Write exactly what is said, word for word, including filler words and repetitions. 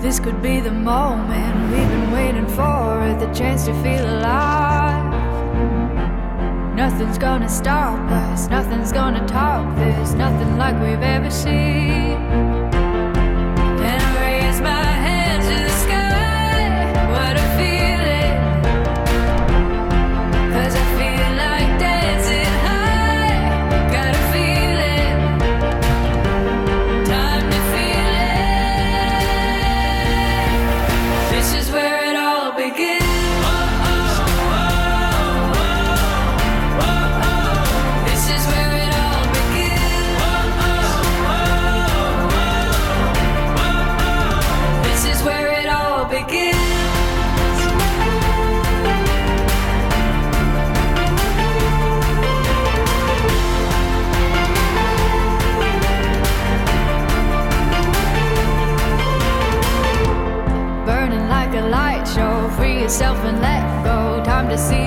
This could be the moment we've been waiting for, the chance to feel alive. Nothing's gonna stop us, nothing's gonna top this, nothing like we've ever seen. And I raise my hands to the sky, what a feeling, 'cause I feel like dancing high, got a feeling, time to feel it. This is where it all begins. Yourself and let go. Time to see